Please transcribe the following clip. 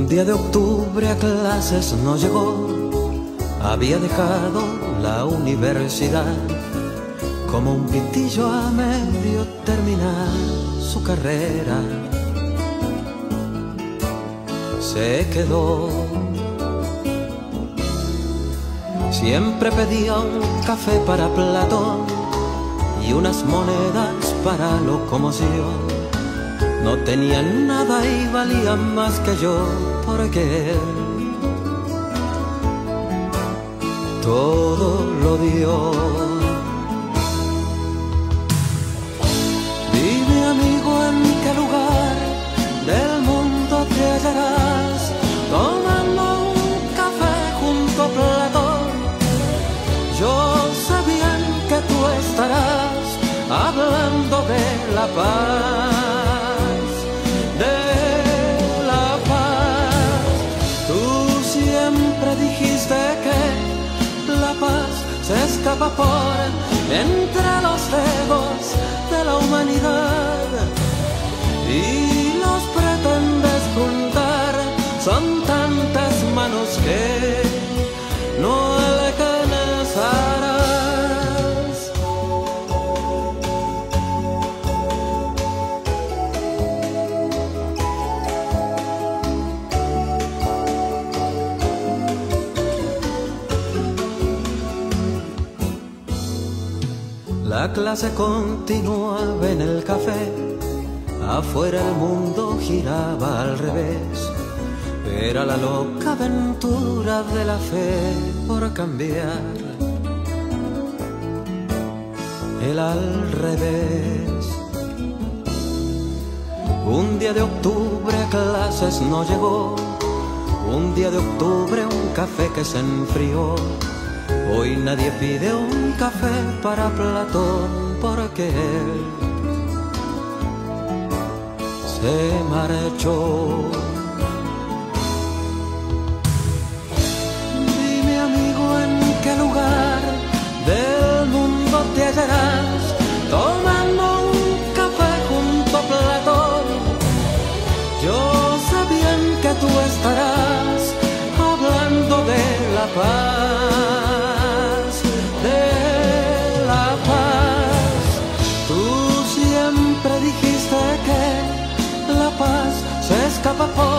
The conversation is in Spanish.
Un día de octubre a clases no llegó, había dejado la universidad, como un pitillo a medio terminar su carrera. Se quedó. Siempre pedía un café para Platón y unas monedas para locomoción. No tenía nada y valía más que yo, porque él todo lo dio. Dime, amigo, en qué lugar del mundo te hallarás tomando un café junto a Platón. Yo sé bien que tú estarás hablando de la paz, de la paz. Tú siempre dijiste que la paz se escapa por entre los dedos de la humanidad y los pretendes juntar. Son tantas manos que no alcanzarás. La clase continuaba en el café, afuera el mundo giraba al revés. Era la loca aventura de la fe por cambiar el al revés. Un día de octubre a clases no llegó, un día de octubre un café que se enfrió. Hoy nadie pide un café para Platón, porque él se marchó. Dime, amigo, en qué lugar del mundo te hallarás tomando un café junto a Platón. Yo sé bien que tú estarás hablando de la paz, de la paz. Tú siempre dijiste que la paz se escapa por